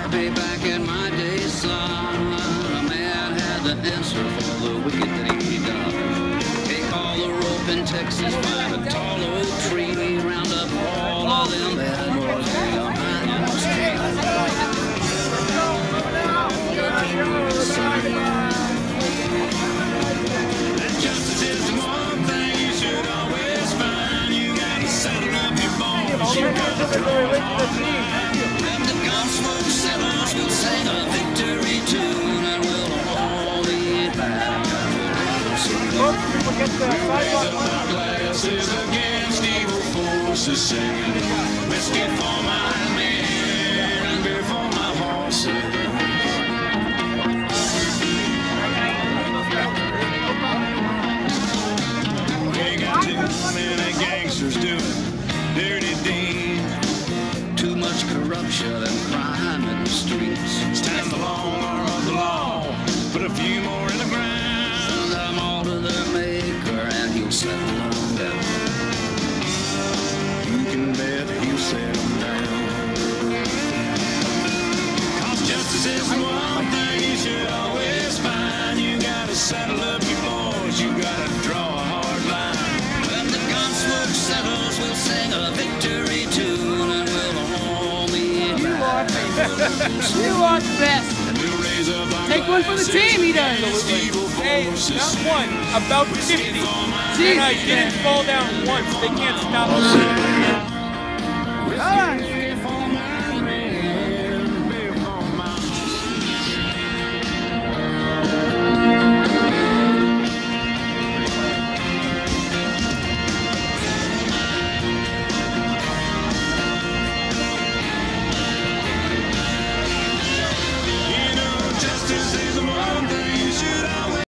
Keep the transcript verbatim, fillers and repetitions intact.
Way back in my day, son, a man had the answer for the wicked thing he done. Take all the rope in Texas, find a tall oak tree, round up all of them bad boys, hang them high in the street. And justice is the one thing you should always find. You gotta settle up your bones. You gotta draw a hard line. When the gunsmoke settles, we'll sing a victory tune, and we'll all be back. We'll raise up our glasses against evil forces, singing whiskey for my men and beer for my horses. We got too many gangsters doing dirty deeds, too much corruption and crime in the streets. Stand the long arm of the law, put a few more in the ground, send them all to their maker and he'll settle them down. You can bet he'll settle them down. Cause justice is the one thing you should always find. You gotta settle up your boys, you gotta draw a hard line. When the gunsmoke settles, we'll sing a victory tune, and we'll all be back. You are the best. Take one for the team, he does. Hey, not one, about fifty. And I didn't fall down once. They can't stop us. All right.